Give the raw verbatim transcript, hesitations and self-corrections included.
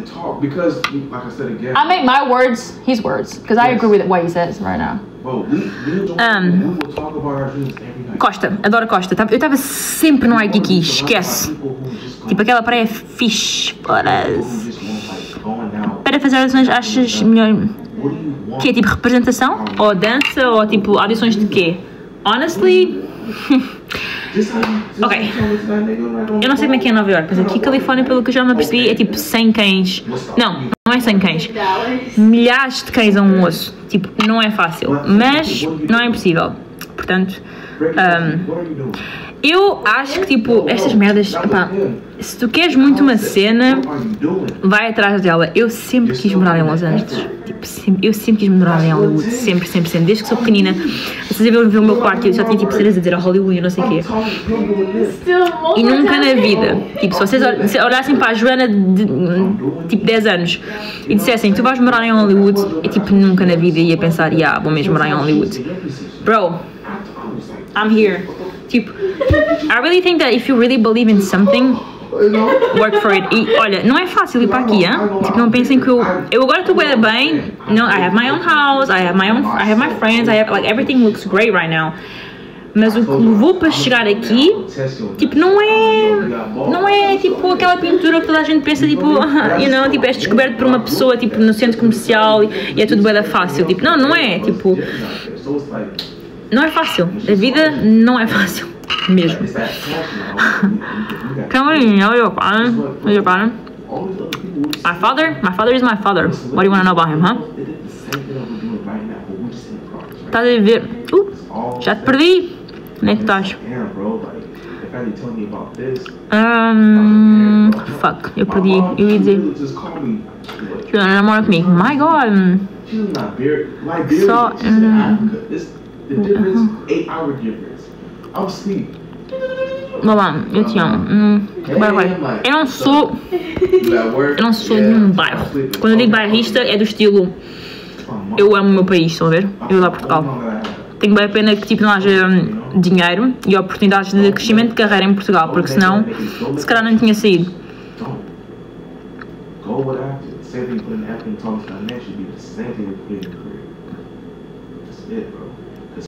talk because, like I said again. I make my words his words because I agree with what he says right now. Bro, we, we don't, um, we will talk about our dreams every night. Costa, adoro Costa. Eu estava sempre no Aikiki, esquece. Tipo, aquela praia é fixe para, para fazer audições, achas melhor? Que é tipo representação? Ou dança? Ou tipo audições de quê? Honestly. Ok. Eu não sei como é que é em Nova York, mas aqui em Califórnia, pelo que eu já me apercebi, é tipo cem cães. Não, não é cem cães. Milhares de cães a um osso. Tipo, não é fácil, mas não é impossível. Portanto, um, eu acho que tipo, estas merdas, epá, se tu queres muito uma cena, vai atrás dela. Eu sempre quis morar em Los Angeles. Tipo, sempre, eu sempre quis morar em Hollywood. Sempre, sempre, sempre. Desde que sou pequenina. Vocês viram ver o meu quarto e eu já tinha tipo cenas a dizer a Hollywood e não sei o quê. E nunca na vida. Tipo, se vocês olhassem para a Joana de tipo dez anos e dissessem tu vais morar em Hollywood, eu tipo nunca na vida ia pensar, yeah, vou mesmo morar em Hollywood. Bro, I'm here. Tipo, I really think that if you really believe in something, work for it. E olha, não é fácil ir para aqui, hein? Tipo, não pensem que eu... Eu agora estou bem, não, I have my own house, I have my own, I have my friends, I have, like, everything looks great right now. Mas o que levou para chegar aqui, tipo, não é, não é, tipo, aquela pintura que toda a gente pensa, tipo, you know, tipo, és descoberto por uma pessoa, tipo, no centro comercial e, e é tudo bem fácil. Tipo, não, não é, tipo... Não é fácil. A vida não é fácil. Mesmo. Come on, olha your father. Olha your father. My father? My father is my father. What do you want to know about him, huh? Estás a ver? Uh, já te perdi. Onde é que estás? Um, fuck, eu perdi. Eu ia dizer. Joana, namora comigo. My God. Só. Um, The difference, eight hour difference. I'm asleep. Olá, eu te amo. Hum, vai, vai. Eu não sou. Eu não sou de nenhum bairro. Quando eu digo bairrista, é do estilo. Eu amo o meu país, estão a ver? Eu lá Portugal. Tenho bem a pena que tipo, não haja um, dinheiro e oportunidades de crescimento de carreira em Portugal, porque senão, se calhar não tinha saído. It, bro.